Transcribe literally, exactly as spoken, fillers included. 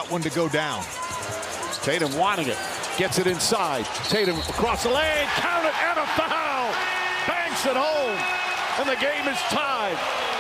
that one to go down. Tatum wanting it. Gets it inside. Tatum across the lane. Count it and a foul. Banks it home. And the game is tied.